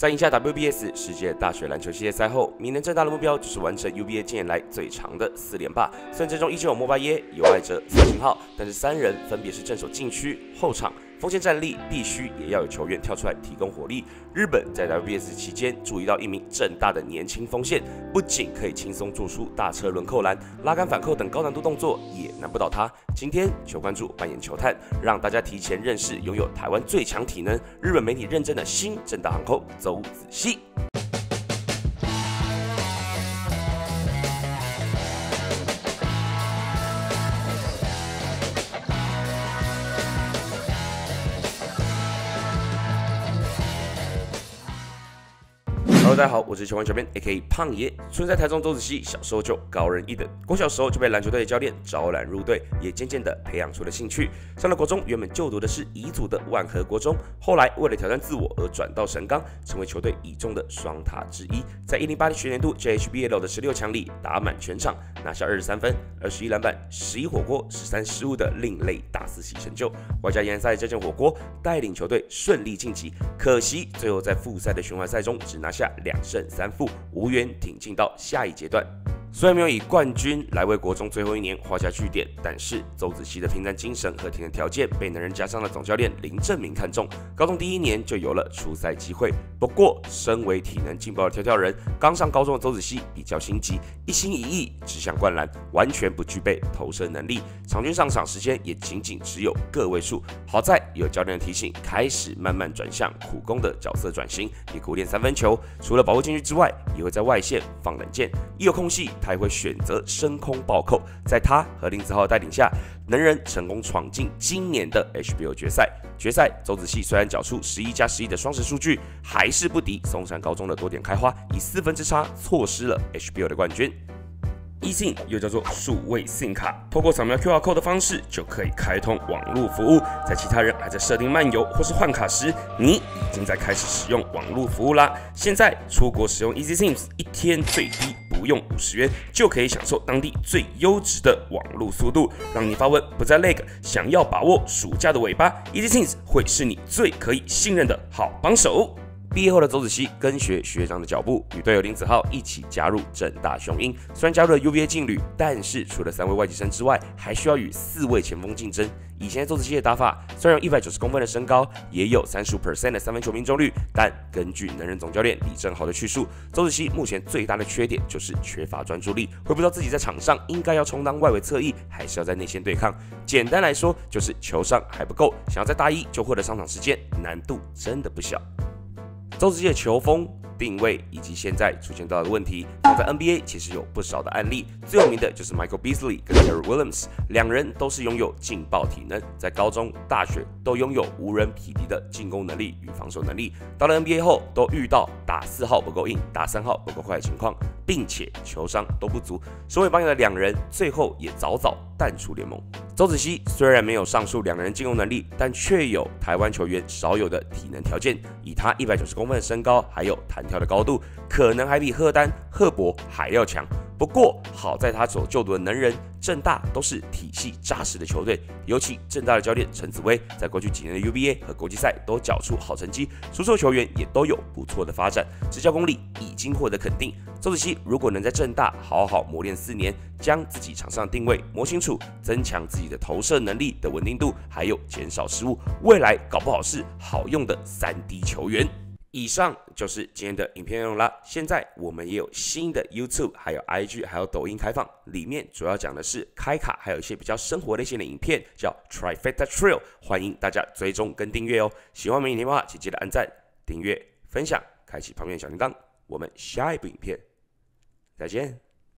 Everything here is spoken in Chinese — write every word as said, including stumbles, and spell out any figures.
在赢下 W B S 世界大学篮球系列赛后，明年正大的目标就是完成 U B A 近年来最长的四连霸。虽然阵中依旧有莫巴耶、有爱者、蔡信浩，但是三人分别是镇守禁区、后场。 锋线战力必须也要有球员跳出来提供火力。日本在 W B S 期间注意到一名正大的年轻锋线，不仅可以轻松做出大车轮扣篮、拉杆反扣等高难度动作，也难不倒他。今天球关注扮演球探，让大家提前认识拥有台湾最强体能、日本媒体认证的新正大航空邹子熙。 Hello， 大家好，我是球玩小编 A K A 胖爷。出生在台中邹子熙，小时候就高人一等，国小时候就被篮球队的教练招揽入队，也渐渐的培养出了兴趣。上了国中，原本就读的是乙组的万和国中，后来为了挑战自我而转到神冈，成为球队倚重的双塔之一。在一零八零学年度 J H B L 的十六强里打满全场，拿下二十三分、二十一篮板、十一火锅、十三失误的另类大四喜成就。外加延赛这件火锅，带领球队顺利晋级。可惜最后在复赛的循环赛中只拿下 两胜三负，无缘挺进到下一阶段。虽然没有以冠军来为国中最后一年画下句点，但是邹子熙的拼战精神和体能条件被能人加上的总教练林正明看中，高中第一年就有了出赛机会。不过，身为体能劲爆的跳跳人，刚上高中的邹子熙比较心急，一心一意只想灌篮，完全不具备投射能力，场均上场时间也仅仅只有个位数。好在有教练的提醒，开始慢慢转向苦攻的角色转型，也苦练三分球，除了保护禁区之外，也会在外线放冷箭，一有空隙。 他也会选择升空暴扣，在他和林子浩的带领下，能人成功闯进今年的 H B O 决赛。决赛，邹子熙虽然缴出十一加十一的双十数据，还是不敌松山高中的多点开花，以四分之差错失了 H B O 的冠军。 eSIM 又叫做数位 SIM 卡，透过扫描 Q R code 的方式就可以开通网络服务。在其他人还在设定漫游或是换卡时，你已经在开始使用网络服务啦。现在出国使用 eSIM， 一天最低不用五十元，就可以享受当地最优质的网络速度，让你发文不再 lag。想要把握暑假的尾巴 ，eSIM 会是你最可以信任的好帮手。 毕业后的邹子熙跟学学长的脚步，与队友林子浩一起加入正大雄鹰。虽然加入了 U B A 劲旅，但是除了三位外籍生之外，还需要与四位前锋竞争。以前邹子熙的打法，虽然有一百九十公分的身高，也有 百分之三十五 的三分球命中率，但根据能人总教练李正豪的叙述，邹子熙目前最大的缺点就是缺乏专注力，会不知道自己在场上应该要充当外围侧翼，还是要在内线对抗。简单来说，就是球商还不够，想要在大一就获得上场时间，难度真的不小。 邹子熙的球风、定位以及现在出现到的问题，放在 N B A 其实有不少的案例。最有名的就是 Michael Beasley 跟 Terry Williams， 两人都是拥有劲爆体能，在高中、大学都拥有无人匹敌的进攻能力与防守能力。到了 N B A 后，都遇到打四号不够硬、打三号不够快的情况，并且球商都不足。首尾榜眼的两人，最后也早早淡出联盟。 邹子熙虽然没有上述两人进攻能力，但却有台湾球员少有的体能条件。以他一百九十公分的身高，还有弹跳的高度，可能还比赫丹、赫伯还要强。不过好在他所就读的能人政大都是体系扎实的球队，尤其政大的教练陈子威，在过去几年的 U B A 和国际赛都缴出好成绩，出售球员也都有不错的发展，执教功力已经获得肯定。邹子熙如果能在政大好好磨练四年，将自己场上定位摸清楚，增强自己的投射能力的稳定度，还有减少失误，未来搞不好是好用的 三 D 球员。以上就是今天的影片内容啦。现在我们也有新的 YouTube， 还有 I G， 还有抖音开放，里面主要讲的是开卡，还有一些比较生活类型的影片，叫 Trifecta Trail， 欢迎大家追踪跟订阅哦。喜欢我们影片的话，请记得按赞、订阅、分享，开启旁边的小铃铛。我们下一部影片再见。